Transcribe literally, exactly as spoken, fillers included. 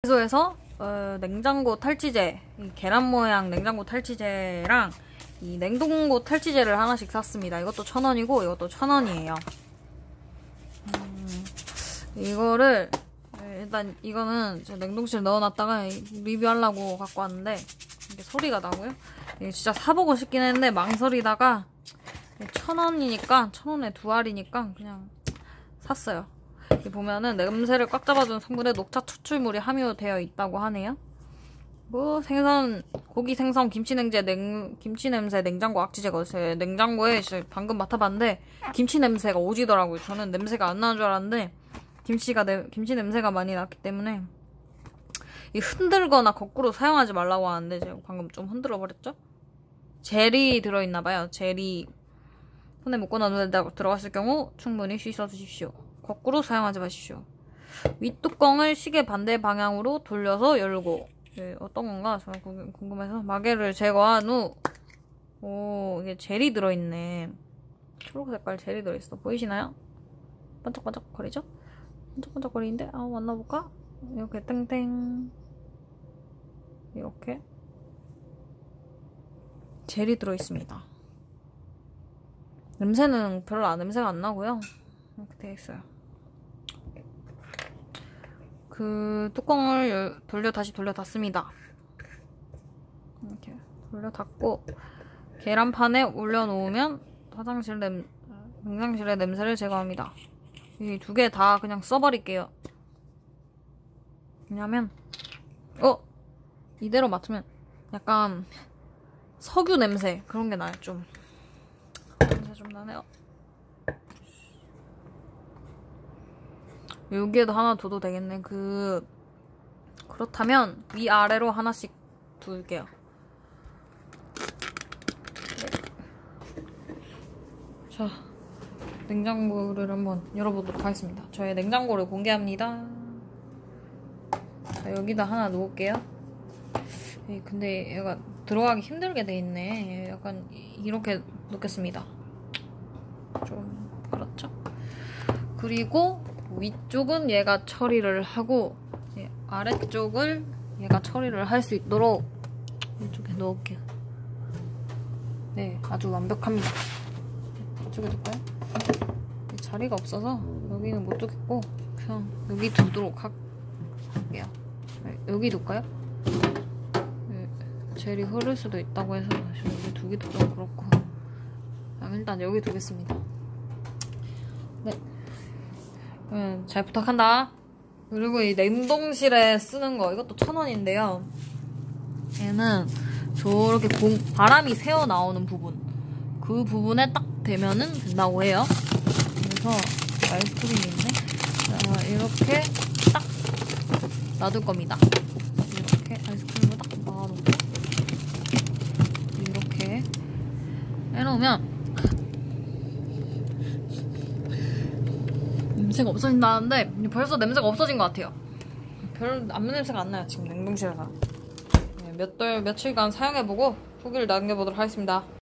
다이소에서 어, 냉장고 탈취제, 이 계란 모양 냉장고 탈취제랑 이 냉동고 탈취제를 하나씩 샀습니다. 이것도 천 원이고 이것도 천 원이에요. 음, 이거를 일단 이거는 제가 냉동실에 넣어놨다가 리뷰하려고 갖고 왔는데 이게 소리가 나고요. 이게 진짜 사보고 싶긴 했는데 망설이다가 천 원이니까 천 원에 두 알이니까 그냥 샀어요. 여기 보면은 냄새를 꽉 잡아주는 성분에 녹차 추출물이 함유되어 있다고 하네요. 뭐 생선, 고기 생선, 김치 냉제, 냉, 김치 냄새, 냉장고 악취제가 있어요. 냉장고에 방금 맡아봤는데 김치 냄새가 오지더라고요. 저는 냄새가 안 나는 줄 알았는데 김치가 내, 김치 냄새가 많이 났기 때문에 이 흔들거나 거꾸로 사용하지 말라고 하는데 제가 방금 좀 흔들어 버렸죠? 젤이 들어있나봐요. 젤이 손에 묻거나 눈에 들어갔을 경우 충분히 씻어주십시오. 거꾸로 사용하지 마십시오. 윗뚜껑을 시계 반대 방향으로 돌려서 열고. 네, 어떤 건가? 저는 궁금해서 마개를 제거한 후, 오, 이게 젤이 들어있네. 초록 색깔 젤이 들어있어. 보이시나요? 반짝반짝 거리죠? 반짝반짝 거리는데, 아, 만나볼까? 이렇게 땡땡. 이렇게. 젤이 들어있습니다. 냄새는 별로 안, 냄새가 안 나고요. 이렇게 되어 있어요. 그 뚜껑을 열, 돌려 다시 돌려 닫습니다. 이렇게 돌려 닫고 계란판에 올려놓으면 화장실 냄 냉장실의 냄새를 제거합니다. 이 두 개 다 그냥 써버릴게요. 왜냐면 어 이대로 맡으면 약간 석유 냄새 그런 게 나요. 좀 냄새 좀 나네요. 여기에도 하나 둬도 되겠네. 그 그렇다면 위아래로 하나씩 둘게요. 네. 자, 냉장고를 한번 열어보도록 하겠습니다. 저의 냉장고를 공개합니다. 자, 여기다 하나 놓을게요. 예, 근데 얘가 들어가기 힘들게 돼 있네. 약간 이렇게 놓겠습니다. 좀 그렇죠? 그리고 위쪽은 얘가 처리를 하고 아래쪽을 얘가 처리를 할 수 있도록 이쪽에 넣을게요. 네, 아주 완벽합니다. 이쪽에 둘까요? 자리가 없어서 여기는 못 두겠고 그냥 여기 두도록 할게요. 네, 여기 둘까요? 네, 젤이 흐를 수도 있다고 해서 여기 두기도 좀 그렇고 일단 여기 두겠습니다. 네. 음, 잘 부탁한다. 그리고 이 냉동실에 쓰는 거 이것도 천 원인데요. 얘는 저렇게 공, 바람이 새어 나오는 부분 그 부분에 딱 대면은 된다고 해요. 그래서 아이스크림인데 자, 이렇게 딱 놔둘 겁니다. 이렇게 아이스크림을 딱 놔놓고 이렇게 해놓으면 냄새가 없어진다는데 벌써 냄새가 없어진 것 같아요. 별 아무 냄새가 안 나요. 지금 냉동실에서 몇 달, 며칠간 사용해보고 후기를 남겨보도록 하겠습니다.